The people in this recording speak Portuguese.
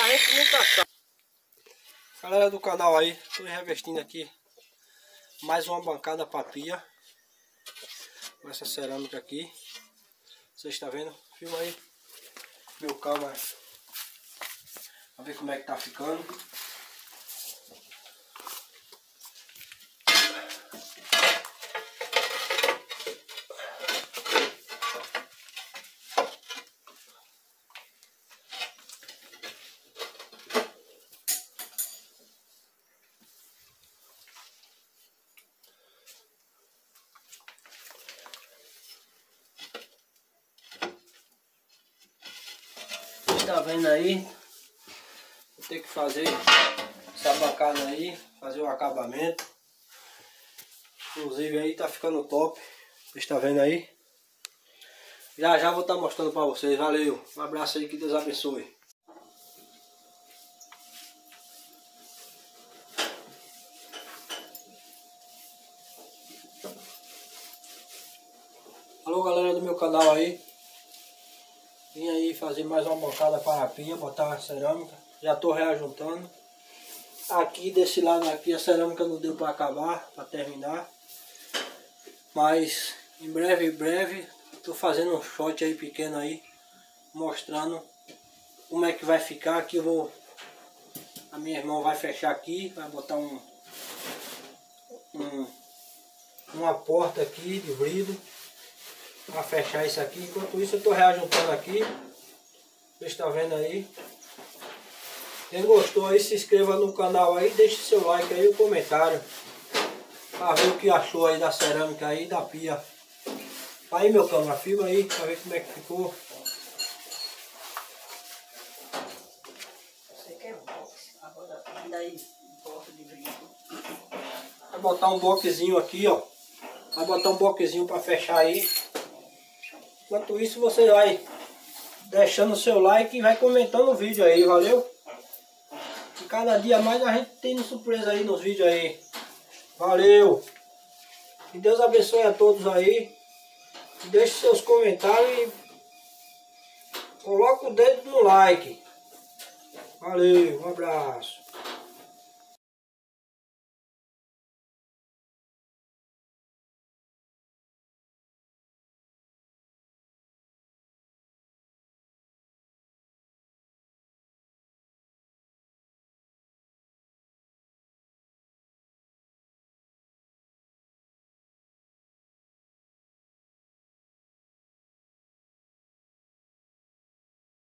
A gente nunca sabe. Galera do canal aí, tô revestindo aqui mais uma bancada pra pia. Com essa cerâmica aqui. Vocês estão vendo? Filma aí. Meu câmera. Pra ver como é que tá ficando. Tá vendo aí? Vou ter que fazer essa bancada aí, fazer o acabamento. Inclusive aí tá ficando top. Vocês tá vendo aí? Já já vou estar mostrando pra vocês. Valeu, um abraço aí, que Deus abençoe. Alô galera do meu canal aí. Vim aí fazer mais uma bancada para a pia, botar a cerâmica. Já estou reajuntando. Aqui desse lado aqui a cerâmica não deu para acabar, para terminar. Mas em breve estou fazendo um shot aí pequeno aí, mostrando como é que vai ficar. Aqui eu vou, a minha irmã vai fechar aqui, vai botar uma porta aqui de vidro para fechar isso aqui. Enquanto isso eu estou reajuntando aqui. Vocês estão vendo aí. Quem gostou aí, se inscreva no canal aí, deixe seu like aí, o comentário, para ver o que achou aí da cerâmica aí, da pia. Aí meu câmera, filma aí para ver como é que ficou. Você quer um box? Agora daí porta de vidro. Vai botar um boquezinho aqui, ó. Vai botar um boquezinho para fechar aí. Enquanto isso você vai deixando o seu like e vai comentando o vídeo aí, valeu? E cada dia mais a gente tem surpresa aí nos vídeos aí. Valeu! Que Deus abençoe a todos aí. Deixe seus comentários e coloque o dedo no like. Valeu, um abraço.